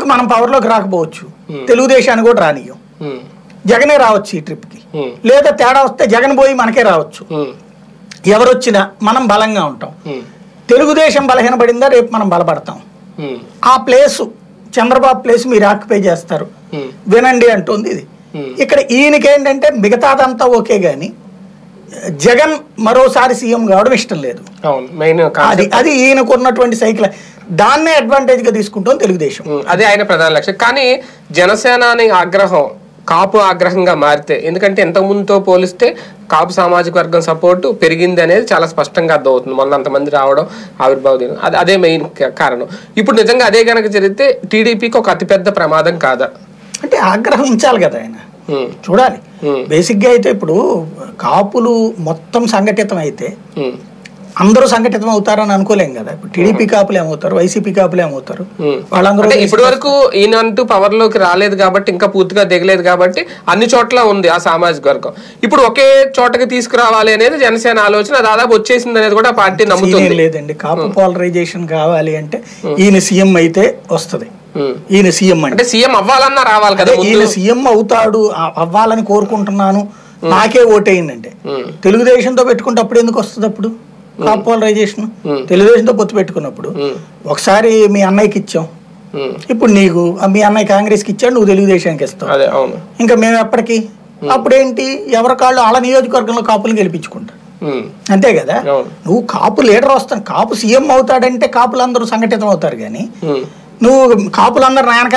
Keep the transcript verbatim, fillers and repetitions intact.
మనం పవర్లోకి రాకపోవచ్చు, తెలుగుదేశాన్ని కూడా రానియం, జగనే రావచ్చు ఈ ట్రిప్కి, లేదా తేడా వస్తే జగన్ పోయి మనకే రావచ్చు. ఎవరు వచ్చినా మనం బలంగా ఉంటాం. తెలుగుదేశం బలహీనపడిందా రేపు మనం బలపడతాం. ఆ ప్లేసు చంద్రబాబు ప్లేస్ మీరు ఆక్యుపై చేస్తారు వినండి అంటుంది ఇది. ఇక్కడ ఈయనకేంటంటే మిగతాదంతా ఓకే గాని జగన్ మరోసారి సీఎం కావడం ఇష్టం లేదు. అది అది ఈయనకు ఉన్నటువంటి సైకిల్, దాన్నే అడ్వాంటేజ్ గా తీసుకుంటాం తెలుగుదేశం. అదే ఆయన ప్రధాన లక్ష్యం. కానీ జనసేనాని ఆగ్రహం కాపు ఆగ్రహంగా మారితే, ఎందుకంటే ఇంతకుముందుతో పోలిస్తే కాపు సామాజిక వర్గం సపోర్టు పెరిగింది అనేది చాలా స్పష్టంగా అర్థమవుతుంది. మొన్న అంతమంది రావడం, ఆవిర్భావ దినం, అది అదే మెయిన్ కారణం. ఇప్పుడు నిజంగా అదే కనుక జరిగితే టీడీపీకి ఒక అతిపెద్ద ప్రమాదం కాదా? అంటే ఆగ్రహం ఉంచాలి కదా ఆయన, చూడాలి. బేసిక్ గా అయితే ఇప్పుడు కాపులు మొత్తం సంఘటితం అయితే అందరూ సంఘటితం అవుతారని అనుకోలేం కదా. ఇప్పుడు టీడీపీ కాపులు ఏమవుతారు, వైసీపీ కాపులు ఏమవుతారు, వాళ్ళందరూ ఇప్పటి వరకు ఈయనంటూ పవర్ లోకి రాలేదు కాబట్టి, ఇంకా పూర్తిగా దిగలేదు కాబట్టి అన్ని చోట్ల ఉంది ఆ సామాజిక వర్గం. ఇప్పుడు ఒకే చోటకి తీసుకురావాలి అనేది జనసేన ఆలోచన, దాదాపు వచ్చేసింది అనేది కూడా పార్టీ నమ్ముతుంది. లేదండి, కాపు పోలరైజేషన్ కావాలి అంటే ఈయన సీఎం అయితే వస్తుంది. ఈయన సీఎం అంటే సీఎం అవ్వాలన్నా రావాలి కదా. ఈయన సీఎం అవుతాడు, అవ్వాలని కోరుకుంటున్నాను, నాకే ఓటేయిందంటే తెలుగుదేశంతో పెట్టుకుంటే అప్పుడు ఎందుకు వస్తుంది? అప్పుడు కాపు పోలరైజేషన్ తెలుగుదేశంతో పొత్తు పెట్టుకున్నప్పుడు ఒకసారి మీ అన్నయ్యకి ఇచ్చాం, ఇప్పుడు నీకు మీ అన్నయ్య కాంగ్రెస్కి ఇచ్చాడు, నువ్వు తెలుగుదేశానికి ఇస్తావు. ఇంకా మేము ఎప్పటికీ అప్పుడేంటి ఎవరి కాళ్ళు వాళ్ళ నియోజకవర్గంలో కాపులు గెలిపించుకుంటా, అంతే కదా. నువ్వు కాపు లీడర్ వస్తాను, కాపు సీఎం అవుతాడంటే కాపులందరూ సంఘటితం అవుతారు. కానీ నువ్వు కాపులందరూ నాయన